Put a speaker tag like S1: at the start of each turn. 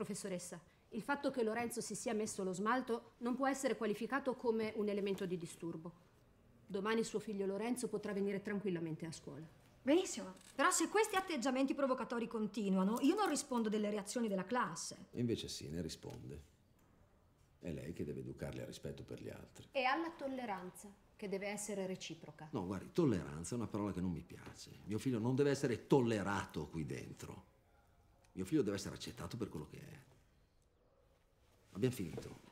S1: Professoressa, il fatto che Lorenzo si sia messo lo smalto non può essere qualificato come un elemento di disturbo. Domani suo figlio Lorenzo potrà venire tranquillamente a scuola.
S2: Benissimo, però se questi atteggiamenti provocatori continuano, io non rispondo delle reazioni della classe.
S3: Invece sì, ne risponde. È lei che deve educarli al rispetto per gli altri.
S1: E alla tolleranza, che deve essere reciproca.
S3: No, guardi, tolleranza è una parola che non mi piace. Mio figlio non deve essere tollerato qui dentro. Mio figlio deve essere accettato per quello che è. Abbiamo finito.